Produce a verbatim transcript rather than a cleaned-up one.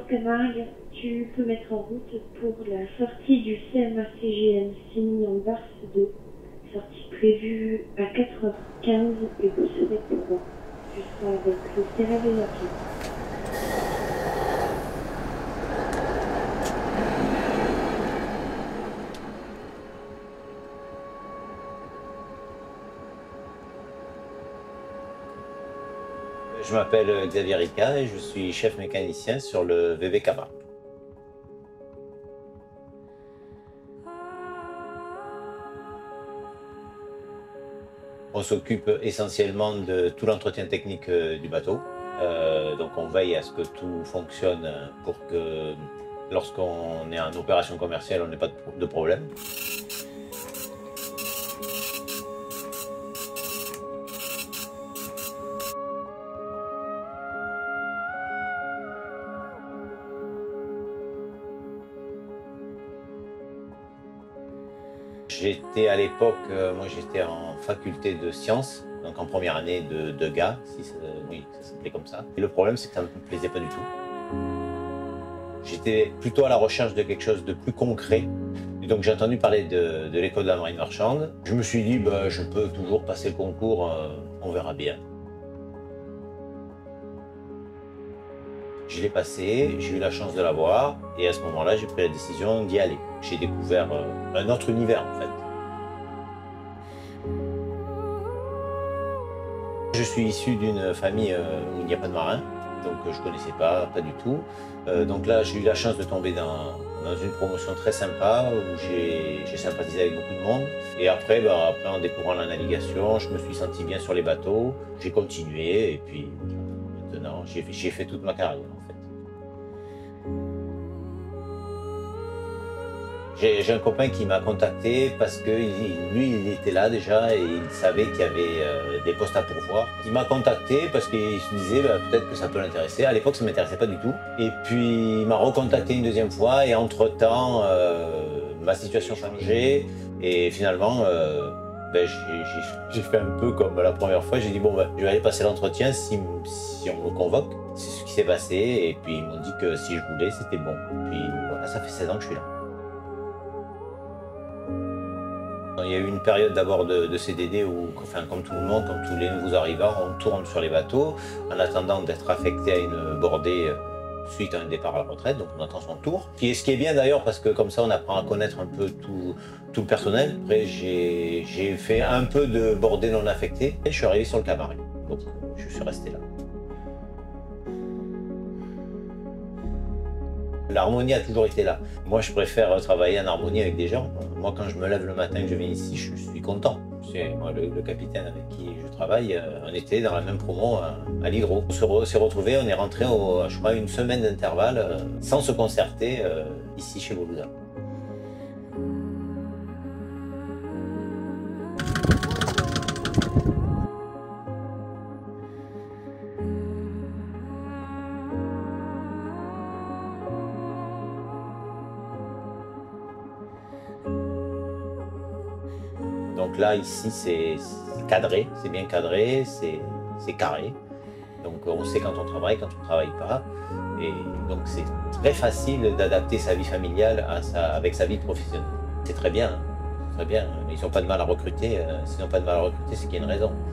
Bonjour Camargue, tu peux mettre en route pour la sortie du C M A C G M Signy en Barse deux. Sortie prévue à quatre heures quinze et vous serez trois. Tu seras avec le C R V à pied. Je m'appelle Xavier Ricard et je suis chef mécanicien sur le V V Camargue. On s'occupe essentiellement de tout l'entretien technique du bateau. Euh, donc on veille à ce que tout fonctionne pour que lorsqu'on est en opération commerciale, on n'ait pas de problème. J'étais à l'époque, euh, moi j'étais en faculté de sciences, donc en première année de, de G A, si ça, oui, ça s'appelait comme ça. Et le problème c'est que ça ne me plaisait pas du tout. J'étais plutôt à la recherche de quelque chose de plus concret. Et donc j'ai entendu parler de, de l'école de la marine marchande. Je me suis dit, bah, je peux toujours passer le concours, euh, on verra bien. Je l'ai passé, j'ai eu la chance de l'avoir, et à ce moment-là, j'ai pris la décision d'y aller. J'ai découvert euh, un autre univers, en fait. Je suis issu d'une famille euh, où il n'y a pas de marins, donc euh, je ne connaissais pas, pas du tout. Euh, donc là, j'ai eu la chance de tomber dans, dans une promotion très sympa, où j'ai sympathisé avec beaucoup de monde. Et après, bah, après, en découvrant la navigation, je me suis senti bien sur les bateaux, j'ai continué, et puis maintenant, j'ai fait, fait toute ma carrière, en fait. J'ai un copain qui m'a contacté parce que lui, il était là déjà et il savait qu'il y avait euh, des postes à pourvoir. Il m'a contacté parce qu'il se disait bah, peut-être que ça peut l'intéresser. À l'époque, ça ne m'intéressait pas du tout. Et puis, il m'a recontacté une deuxième fois et entre-temps, euh, ma situation changeait. Et finalement, euh, ben, j'ai fait un peu comme la première fois. J'ai dit bon, ben, je vais aller passer l'entretien si, si on me convoque. C'est ce qui s'est passé. Et puis, ils m'ont dit que si je voulais, c'était bon. Puis voilà, ça fait seize ans que je suis là. Il y a eu une période d'abord de, de C D D où, enfin, comme tout le monde, comme tous les nouveaux arrivants, on tourne sur les bateaux en attendant d'être affecté à une bordée suite à un départ à la retraite, donc on attend son tour. Et ce qui est bien d'ailleurs parce que comme ça on apprend à connaître un peu tout, tout le personnel. Après j'ai fait un peu de bordée non affectée et je suis arrivé sur le Camargue, donc je suis resté là. L'harmonie a toujours été là. Moi, je préfère travailler en harmonie avec des gens. Moi, quand je me lève le matin que je viens ici, je suis content. Moi, le, le capitaine avec qui je travaille, on était dans la même promo à, à l'Hydro. On s'est retrouvés, on est rentré, au, je crois, une semaine d'intervalle, sans se concerter, euh, ici chez Woluda. Donc là, ici, c'est cadré, c'est bien cadré, c'est carré. Donc on sait quand on travaille, quand on ne travaille pas. Et donc c'est très facile d'adapter sa vie familiale à sa, avec sa vie professionnelle. C'est très bien, hein, très bien. Ils n'ont pas de mal à recruter. S'ils n'ont pas de mal à recruter, c'est qu'il y a une raison.